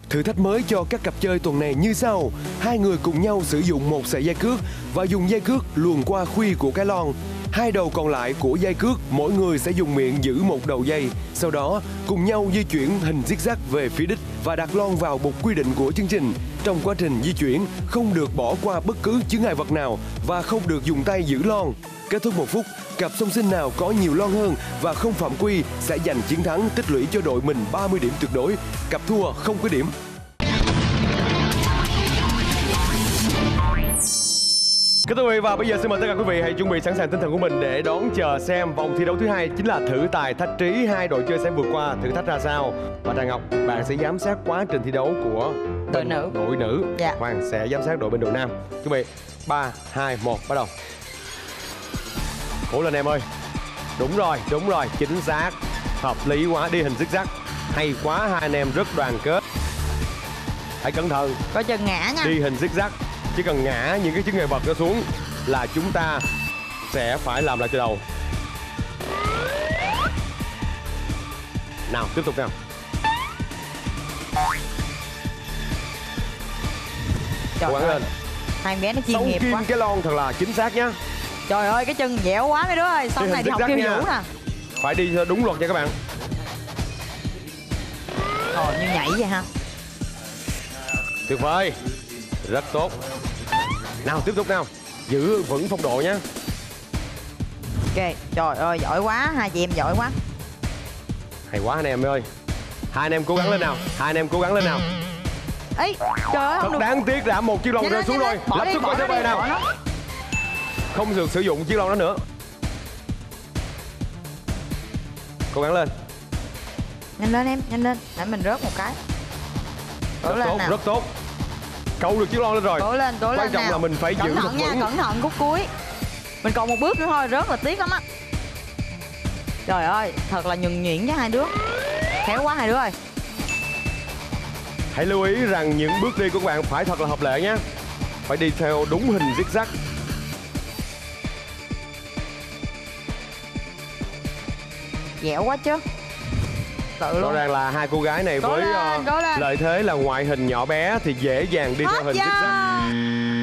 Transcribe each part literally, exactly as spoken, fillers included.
Thử thách mới cho các cặp chơi tuần này như sau. Hai người cùng nhau sử dụng một sợi dây cước và dùng dây cước luồn qua khuy của cái lon. Hai đầu còn lại của dây cước, mỗi người sẽ dùng miệng giữ một đầu dây. Sau đó, cùng nhau di chuyển hình zigzag về phía đích và đặt lon vào một quy định của chương trình. Trong quá trình di chuyển, không được bỏ qua bất cứ chướng ngại vật nào và không được dùng tay giữ lon. Kết thúc một phút, cặp song sinh nào có nhiều lon hơn và không phạm quy sẽ giành chiến thắng, tích lũy cho đội mình ba mươi điểm tuyệt đối. Cặp thua không có điểm. Kính thưa quý vị, và bây giờ xin mời tất cả quý vị hãy chuẩn bị sẵn sàng tinh thần của mình để đón chờ xem vòng thi đấu thứ hai chính là thử tài thách trí. Hai đội chơi sẽ vượt qua thử thách ra sao. Và Trà Ngọc, bạn sẽ giám sát quá trình thi đấu của đội nữ. Đội nữ. Dạ. Hoàng sẽ giám sát đội bên đội nam. Chuẩn bị ba, hai, một, bắt đầu. Cố lên em ơi. Đúng rồi, đúng rồi, chính xác. Hợp lý quá, đi hình zigzag. Hay quá, hai anh em rất đoàn kết. Hãy cẩn thận. Coi chừng ngã nha. Đi hình zigzag. Chỉ cần ngã những cái chướng ngại vật đó xuống là chúng ta sẽ phải làm lại từ đầu. Nào, tiếp tục nào. Cố gắng lên. Hai bé nó chuyên nghiệp kim quá. Cái lon thật là chính xác nhá. Trời ơi, cái chân dẻo quá mấy đứa ơi. Sau này đi học khiêu vũ nè. Phải đi đúng luật nha các bạn. Ồ, như nhảy vậy ha. Tuyệt vời. Rất tốt. Nào, tiếp tục nào. Giữ vững phong độ nhé. Ok, trời ơi, giỏi quá. Hai chị em giỏi quá. Hay quá anh em ơi. Hai anh em cố gắng lên nào. Hai anh em cố gắng lên nào. Ấy, trời ơi. Thật đáng tiếc đã một chiếc lon rơi xuống rồi. Lập tức quay trở về nào. Không được sử dụng chiếc lon đó nữa. Cố gắng lên. Nhanh lên em, nhanh lên. Để mình rớt một cái. Rất tốt, rất tốt. Câu được chiếc lon lên rồi. Cố lên, cố lên. Quan trọng là mình phải giữ thật vững. Cẩn thận nha, cẩn thận khúc cuối. Mình còn một bước nữa thôi, rất là tiếc lắm á. Trời ơi, thật là nhuần nhuyễn với hai đứa. Khéo quá hai đứa ơi. Hãy lưu ý rằng những bước đi của các bạn phải thật là hợp lệ nhé. Phải đi theo đúng hình zigzag. Dẻo quá chứ. Tự Rõ ràng là hai cô gái này cố với lên, uh, lợi thế là ngoại hình nhỏ bé thì dễ dàng đi hết theo hình da. zigzag.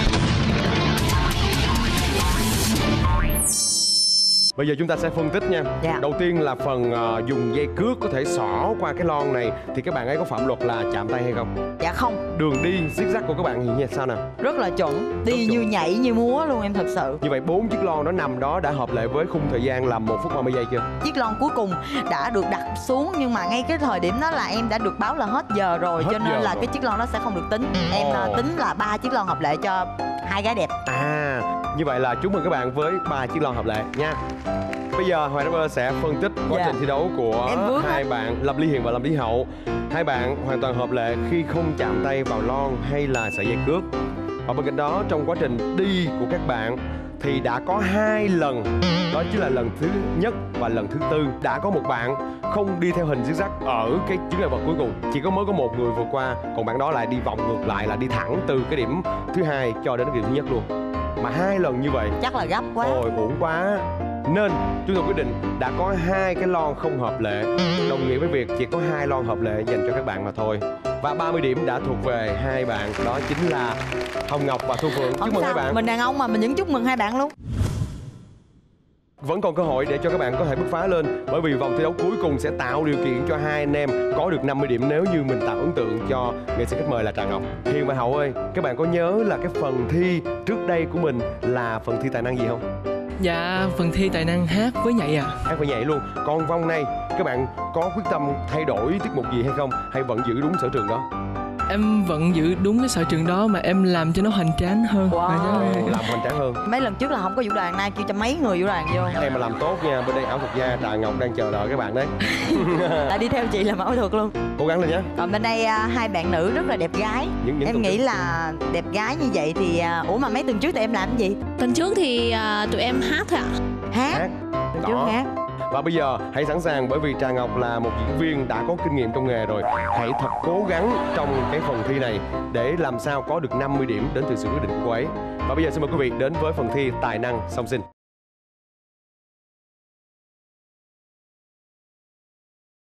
Bây giờ chúng ta sẽ phân tích nha. Dạ. Đầu tiên là phần uh, dùng dây cước có thể xỏ qua cái lon này thì các bạn ấy có phạm luật là chạm tay hay không? Dạ không. Đường đi zigzag của các bạn như sao nào? Rất là chuẩn. Đi Rất như chuẩn. nhảy như múa luôn em, thật sự. Như vậy bốn chiếc lon đó nằm đó đã hợp lệ với khung thời gian là một phút ba mươi giây chưa? Chiếc lon cuối cùng đã được đặt xuống nhưng mà ngay cái thời điểm đó là em đã được báo là hết giờ rồi, Hết cho nên giờ là rồi. cái chiếc lon đó sẽ không được tính. Em Ồ. uh, tính là ba chiếc lon hợp lệ cho hai gái đẹp. À, như vậy là chúc mừng các bạn với ba chiếc lon hợp lệ nha. Bây giờ Hoàng Rapper sẽ phân tích quá Dạ. trình thi đấu của hai bạn Lâm Lý Hiền và Lâm Lý Hậu. Hai bạn hoàn toàn hợp lệ khi không chạm tay vào lon hay là sợi dây cước. Và bên cạnh đó, trong quá trình đi của các bạn thì đã có hai lần, đó chính là lần thứ nhất và lần thứ tư, đã có một bạn không đi theo hình zigzag ở cái chướng ngại vật cuối cùng. Chỉ có mới có một người vượt qua, còn bạn đó lại đi vòng ngược lại, là đi thẳng từ cái điểm thứ hai cho đến cái điểm thứ nhất luôn. Mà hai lần như vậy Chắc là gấp quá. ôi uổng quá. Nên chúng tôi quyết định đã có hai cái lon không hợp lệ, đồng nghĩa với việc chỉ có hai lon hợp lệ dành cho các bạn mà thôi. Và ba mươi điểm đã thuộc về hai bạn, đó chính là Hồng Ngọc và Thu Phượng. Chúc mừng hai bạn. Mình đàn ông mà mình vẫn chúc mừng hai bạn luôn. Vẫn còn cơ hội để cho các bạn có thể bứt phá lên, bởi vì vòng thi đấu cuối cùng sẽ tạo điều kiện cho hai anh em có được năm mươi điểm nếu như mình tạo ấn tượng cho nghệ sĩ khách mời là Trà Ngọc. Hiền và Hậu ơi, các bạn có nhớ là cái phần thi trước đây của mình là phần thi tài năng gì không? Dạ, phần thi tài năng hát với nhảy à. Hát với nhảy luôn. Còn vòng này các bạn có quyết tâm thay đổi tiết mục gì hay không, hay vẫn giữ đúng sở trường đó? Em vẫn giữ đúng cái sở trường đó mà em làm cho nó hoành tráng hơn. Wow. Làm hoành tráng hơn. Mấy lần trước là không có vũ đoàn, nay kêu cho mấy người vũ đoàn vô. Em mà làm tốt nha, bên đây ảo thuật gia Trà Ngọc đang chờ đợi các bạn đấy. Tại đi theo chị làm ảo thuật luôn. Cố gắng lên nhé. Còn bên đây à, hai bạn nữ rất là đẹp gái. Những, những em nghĩ trước là đẹp gái như vậy thì à, ủa mà mấy tuần trước thì em làm cái gì? Tuần trước thì uh, tụi em hát thôi ạ. Hát. Hát. Tuần trước hát. Và bây giờ hãy sẵn sàng, bởi vì Trà Ngọc là một diễn viên đã có kinh nghiệm trong nghề rồi. Hãy thật cố gắng trong cái phần thi này để làm sao có được năm mươi điểm đến từ sự quyết định của cô ấy. Và bây giờ xin mời quý vị đến với phần thi tài năng song sinh.